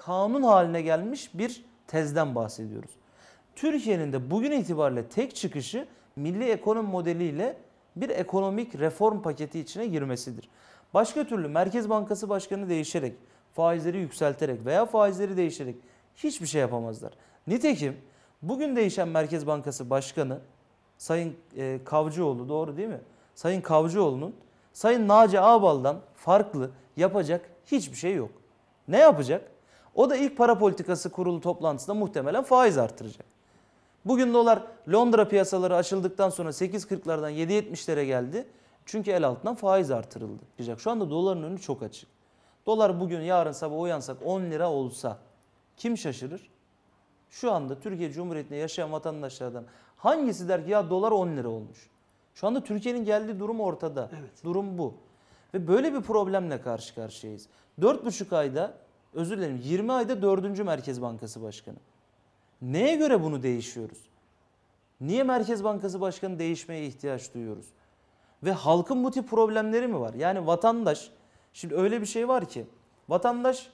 kanun haline gelmiş bir tezden bahsediyoruz. Türkiye'nin de bugün itibariyle tek çıkışı milli ekonomi modeliyle bir ekonomik reform paketi içine girmesidir. Başka türlü Merkez Bankası Başkanı değişerek, faizleri yükselterek veya faizleri değişerek hiçbir şey yapamazlar. Nitekim bugün değişen Merkez Bankası Başkanı Sayın Kavcıoğlu, doğru değil mi? Sayın Kavcıoğlu'nun Sayın Naci Ağbal'dan farklı yapacak hiçbir şey yok. Ne yapacak? O da ilk para politikası kurulu toplantısında muhtemelen faiz artıracak. Bugün dolar Londra piyasaları açıldıktan sonra 8.40'lardan 7.70'lere geldi. Çünkü el altından faiz artırıldı. Şu anda doların önü çok açık. Dolar bugün yarın sabah uyansak 10 lira olsa kim şaşırır? Şu anda Türkiye Cumhuriyeti'nde yaşayan vatandaşlardan hangisi der ki ya dolar 10 lira olmuş? Şu anda Türkiye'nin geldiği durum ortada. Evet. Durum bu. Ve böyle bir problemle karşı karşıyayız. 4,5 ayda, özür dilerim 20 ayda 4. Merkez Bankası Başkanı. Neye göre bunu değişiyoruz? Niye Merkez Bankası Başkanı değişmeye ihtiyaç duyuyoruz? Ve halkın bu tip problemleri mi var? Yani vatandaş, şimdi öyle bir şey var ki vatandaş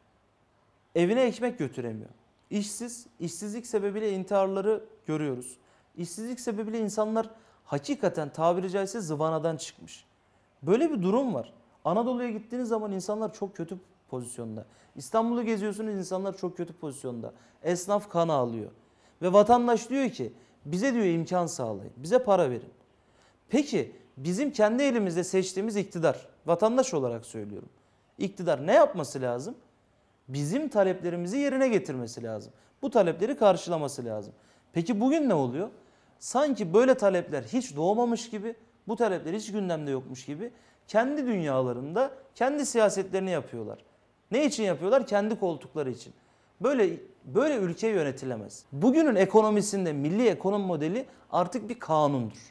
evine ekmek götüremiyor. İşsiz, işsizlik sebebiyle intiharları görüyoruz. İşsizlik sebebiyle insanlar hakikaten tabiri caizse zıvanadan çıkmış. Böyle bir durum var. Anadolu'ya gittiğiniz zaman insanlar çok kötü pozisyonda. İstanbul'u geziyorsunuz, insanlar çok kötü pozisyonda. Esnaf kan ağlıyor. Ve vatandaş diyor ki bize diyor imkan sağlayın, bize para verin. Peki bizim kendi elimizde seçtiğimiz iktidar, vatandaş olarak söylüyorum. İktidar ne yapması lazım? Bizim taleplerimizi yerine getirmesi lazım. Bu talepleri karşılaması lazım. Peki bugün ne oluyor? Sanki böyle talepler hiç doğmamış gibi, bu talepler hiç gündemde yokmuş gibi kendi dünyalarında kendi siyasetlerini yapıyorlar. Ne için yapıyorlar? Kendi koltukları için. Böyle ülke yönetilemez. Bugünün ekonomisinde milli ekonomi modeli artık bir kanundur.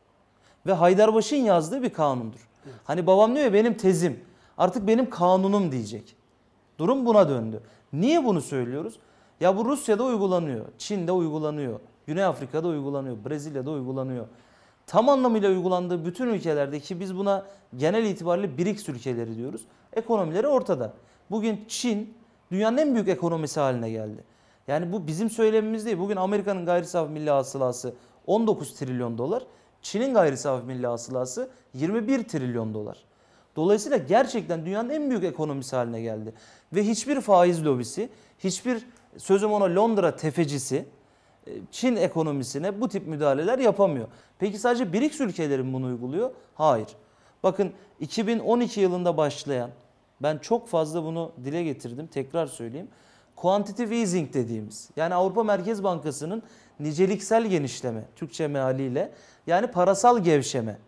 Ve Haydarbaş'ın yazdığı bir kanundur. Evet. Hani babam diyor ya benim tezim, artık benim kanunum diyecek. Durum buna döndü. Niye bunu söylüyoruz? Ya bu Rusya'da uygulanıyor, Çin'de uygulanıyor, Güney Afrika'da uygulanıyor, Brezilya'da uygulanıyor. Tam anlamıyla uygulandığı bütün ülkelerde, ki biz buna genel itibariyle BRICS ülkeleri diyoruz, ekonomileri ortada. Bugün Çin dünyanın en büyük ekonomisi haline geldi. Yani bu bizim söylemimiz değil. Bugün Amerika'nın gayri safi milli hasılası 19 trilyon dolar, Çin'in gayri safi milli hasılası 21 trilyon dolar. Dolayısıyla gerçekten dünyanın en büyük ekonomisi haline geldi. Ve hiçbir faiz lobisi, hiçbir sözüm ona Londra tefecisi Çin ekonomisine bu tip müdahaleler yapamıyor. Peki sadece BRICS ülkeleri mi bunu uyguluyor? Hayır. Bakın 2012 yılında başlayan, ben çok fazla bunu dile getirdim, tekrar söyleyeyim. Quantitative easing dediğimiz, yani Avrupa Merkez Bankası'nın niceliksel genişleme, Türkçe mealiyle, yani parasal gevşeme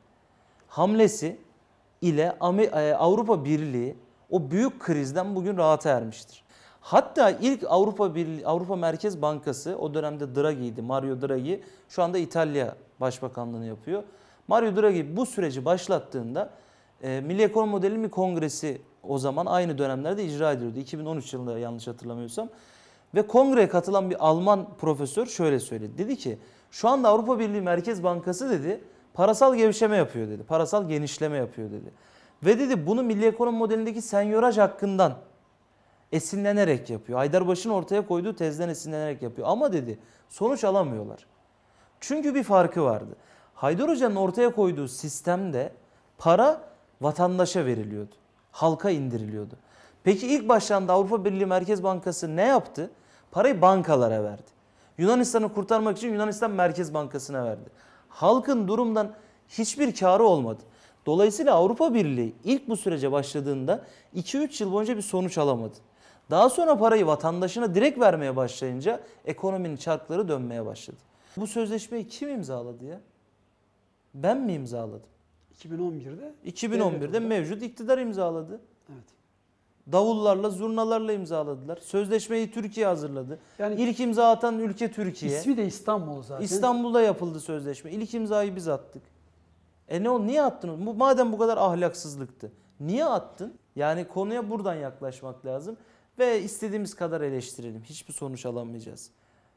hamlesi ile Avrupa Birliği o büyük krizden bugün rahata ermiştir. Hatta ilk Avrupa Merkez Bankası, o dönemde Draghi'ydi, Mario Draghi, şu anda İtalya Başbakanlığını yapıyor. Mario Draghi bu süreci başlattığında Milli Ekonomi Modeli bir kongresi o zaman aynı dönemlerde icra ediliyordu. 2013 yılında yanlış hatırlamıyorsam. Ve kongreye katılan bir Alman profesör şöyle söyledi. Dedi ki şu anda Avrupa Birliği Merkez Bankası dedi parasal gevşeme yapıyor dedi. Parasal genişleme yapıyor dedi. Ve dedi bunu Milli Ekonomi Modeli'ndeki senyoraj hakkından esinlenerek yapıyor. Haydarbaş'ın ortaya koyduğu tezden esinlenerek yapıyor. Ama dedi sonuç alamıyorlar. Çünkü bir farkı vardı. Haydar Hoca'nın ortaya koyduğu sistemde para vatandaşa veriliyordu. Halka indiriliyordu. Peki ilk başlarda Avrupa Birliği Merkez Bankası ne yaptı? Parayı bankalara verdi. Yunanistan'ı kurtarmak için Yunanistan Merkez Bankası'na verdi. Halkın durumdan hiçbir kârı olmadı. Dolayısıyla Avrupa Birliği ilk bu sürece başladığında 2-3 yıl boyunca bir sonuç alamadı. Daha sonra parayı vatandaşına direkt vermeye başlayınca ekonominin çarkları dönmeye başladı. Bu sözleşmeyi kim imzaladı ya? Ben mi imzaladım? 2011'de? 2011'de mevcut iktidar imzaladı. Evet. Davullarla, zurnalarla imzaladılar. Sözleşmeyi Türkiye hazırladı. Yani İlk imza atan ülke Türkiye. İsmi de İstanbul zaten. İstanbul'da yapıldı sözleşme. İlk imzayı biz attık. Ne oldu? Niye attınız? Madem bu kadar ahlaksızlıktı. Niye attın? Yani konuya buradan yaklaşmak lazım. Ve istediğimiz kadar eleştirelim. Hiçbir sonuç alamayacağız.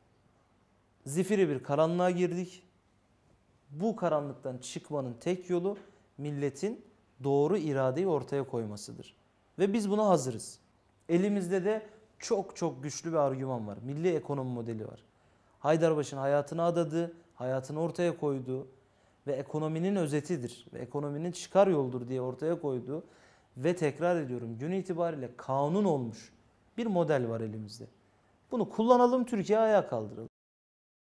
Zifiri bir karanlığa girdik. Bu karanlıktan çıkmanın tek yolu milletin doğru iradeyi ortaya koymasıdır. Ve biz buna hazırız. Elimizde de çok çok güçlü bir argüman var. Milli ekonomi modeli var. Haydarbaş'ın hayatını adadı, hayatını ortaya koydu ve ekonominin özetidir ve ekonominin çıkar yoldur diye ortaya koydu ve tekrar ediyorum gün itibariyle kanun olmuş bir model var elimizde. Bunu kullanalım, Türkiye ayağa kaldıralım.